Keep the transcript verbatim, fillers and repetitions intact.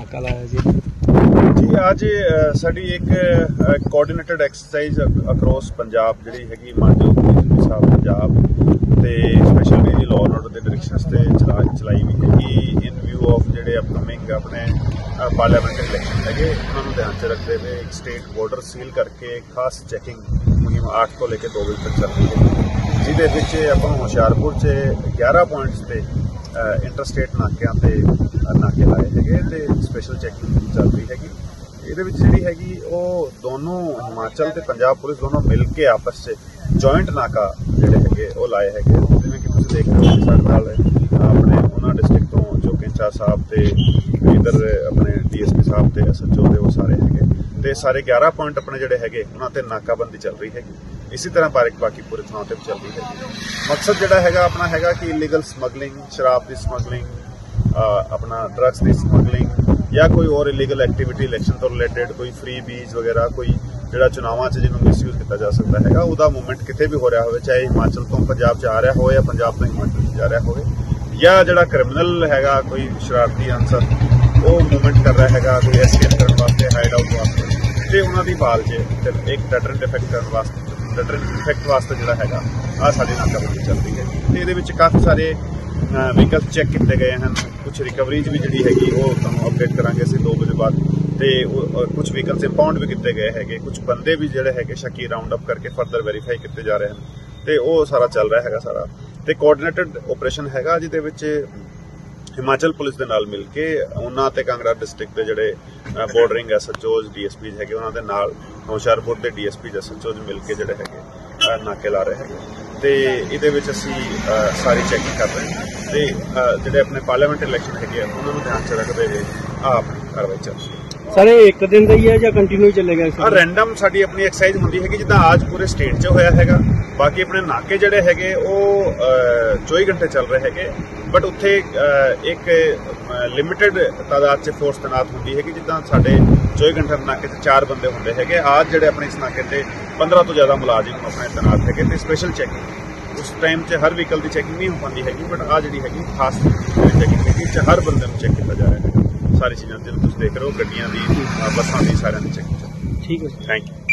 नाका लाया जी जी अज साडी एक कोआर्डिनेटेड एक्सरसाइज अक्रॉस पंजाब जिहड़ी हैगी मानयोग डीजीपी साहब पंजाब ते special the law and order के डायरैक्शनस ते चला चलाई हुई हैगी इन व्यू ऑफ जिहड़े अपकमिंग अपने पार्लियामेंट इलैक्शन हैगे उन्होंने ध्यान च रखते हुए एक स्टेट बॉर्डर सील करके खास चैकिंग मुहिम आठ तो लेकर दो बजे तक चल रही है जिहदे विच आपां हुशियारपुर च ग्यारह पॉइंट्स ते इंटरस्टेट नाकियां ते नाके लाए हैगे ते स्पैशल चैकिंग चल रही हैगी ਇਹਦੇ ਵਿੱਚ ਜਿਹੜੀ ਹੈਗੀ ਉਹ ਦੋਨੋਂ ਹਿਮਾਚਲ ਤੇ ਪੰਜਾਬ ਪੁਲਿਸ ਦੋਨੋਂ ਮਿਲ ਕੇ ਆਪਸ 'ਚ ਜੁਆਇੰਟ ਨਾਕਾ ਜਿਹੜੇ ਹੈਗੇ ਉਹ ਲਾਏ ਹੈਗੇ ਜਿਵੇਂ ਕਿ ਤੁਸੀਂ ਦੇਖ ਰਹੇ ਹੋ ਸਾਡੇ ਨਾਲ ਆਪਣੇ ਉਹਨਾਂ ਡਿਸਟ੍ਰਿਕਟ ਤੋਂ ਜੋ ਕੈਂਚਾ ਸਾਹਿਬ ਤੇ ਇਧਰ ਆਪਣੇ ਡੀਐਸਪੀ ਸਾਹਿਬ ਤੇ ਐਸਐਚਓ ਦੇ ਉਹ ਸਾਰੇ ਹੈਗੇ ਤੇ ਸਾਰੇ ਗਿਆਰਾਂ ਪੁਆਇੰਟ ਆਪਣੇ ਜਿਹੜੇ ਹੈਗੇ ਉਹਨਾਂ ਤੇ ਨਾਕਾਬੰਦੀ ਚੱਲ ਰਹੀ ਹੈਗੀ ਇਸੇ ਤਰ੍ਹਾਂ ਬਾਰੀਕ ਬਾਕੀ ਪੂਰੇ ਥਾਂ ਤੇ ਚੱਲ ਰਹੀ ਹੈ ਮਕਸਦ ਜਿਹੜਾ ਹੈਗਾ ਆਪਣਾ ਹੈਗਾ ਕਿ ਇਲੀਗਲ ਸਮਗਲਿੰਗ ਸ਼ਰਾਬ ਦੀ ਸਮਗਲਿੰਗ ਆਪਣਾ ਡਰੱਗਸ ਦੀ ਸਮਗਲਿੰਗ ਜਾਂ ਕੋਈ ਹੋਰ ਇਲੀਗਲ ਐਕਟੀਵਿਟੀ ਇਲੈਕਸ਼ਨ ਤੋਂ ਰਿਲੇਟਡ ਕੋਈ ਫ੍ਰੀ ਬੀਜ ਵਗੈਰਾ ਕੋਈ ਜਿਹੜਾ ਚੁਣਾਵਾਂ 'ਚ ਜਿਹਨੂੰ ਮਿਸਯੂਜ਼ ਕੀਤਾ ਜਾ ਸਕਦਾ ਹੈਗਾ ਉਹਦਾ ਮੂਵਮੈਂਟ ਕਿਤੇ ਵੀ ਹੋ ਰਿਹਾ ਹੋਵੇ ਚਾਹੇ ਹਿਮਾਚਲ ਤੋਂ ਪੰਜਾਬ 'ਚ ਆ ਰਿਹਾ ਹੋਵੇ ਜਾਂ ਪੰਜਾਬ ਤੋਂ ਹਿਮਾਚਲ 'ਚ ਜਾ ਰਿਹਾ ਹੋਵੇ ਜਾਂ ਜਿਹੜਾ ਕ੍ਰਿਮੀਨਲ ਹੈਗਾ ਕੋਈ ਸ਼ਰਾਰਤੀ ਅਨਸਰ ਉਹ ਮੂਵਮੈਂਟ ਕਰ ਰਿਹਾ ਹੈਗਾ ਕੋਈ ਐਸਕੇਪ ਕਰਨ ਵਾਸਤੇ ਹਾਈਡ ਆਊਟ ਵਾਸਤੇ ਤੇ ਉਹਨਾਂ ਦੀ ਭਾਲ 'ਚ ਇੱਕ ਡੈਟਰੈਂਟ ਇਫੈਕਟ ਕਰਨ ਵਾਸਤੇ ਡੈਟਰੈਂਟ ਇਫੈਕਟ ਵਾਸਤੇ ਜਿਹੜਾ ਹੈਗਾ ਆਹ ਸਾਡੀ ਨਾਕਾਬੰਦੀ ਚੱਲਦੀ ਹੈ ਤੇ ਇਹਦੇ ਵਿੱਚ ਕਾਫੀ ਸਾਰੇ व्हीकल चैक किए गए हैं कुछ रिकवरीज भी जी हैगी वो तुहानूं अपडेट करांगे असीं दो बजे बाद तो कुछ व्हीकल्स इंपाउंड भी किए गए हैं कुछ बंदे भी जोड़े है शक्की राउंड अप करके फरदर वेरीफाई किए जा रहे हैं तो वो सारा चल रहा है सारा तो कोआर्डिनेटेड ऑपरेशन हैगा जिहदे विच हिमाचल पुलिस के नाल मिल के उन्हां ते कांगड़ा डिस्ट्रिक्ट के जोड़े bordering SHOs DSPs है उन्हां दे नाल हुशियारपुर के DSPs SHOs मिल के जोड़े है नाके ला रहे हैं तो ये असी सारी चैकिंग कर रहे हैं तो जोड़े अपने पार्लियामेंट इलैक्शन है उन्होंने ध्यान च रखते हुए अपनी कार्रवाई चल रही है सर एक दिन का ही है या कंटिन्यू चलेगा हाँ रैंडम साड़ी अपनी एक्सरसाइज होंगी है जिदा आज पूरे स्टेट च होया है बाकी अपने नाके जोड़े है चौबी घंटे चल रहे हैं बट उत्थे एक लिमिटेड तादाद च फोर्स तैनात होंगी है जिदा साढ़े चौबी घंटे नाके से चार बंदे होंगे है आज जोड़े अपने इस नाके से पंद्रह तो ज़्यादा मुलाजिम अपने तैनात है तो स्पैशल चैकिंग उस टाइम च हर व्हीकल की चैकिंग नहीं हो पाती हैगी बट आ जी हैगी खास चैकिंग है हर बंदे चैक किया जा रहा है सारी चीज़ों जो तुम देख रहे हो गड्डियां दी बसां दी सारियां दी चैकिंग ठीक है थैंक यू।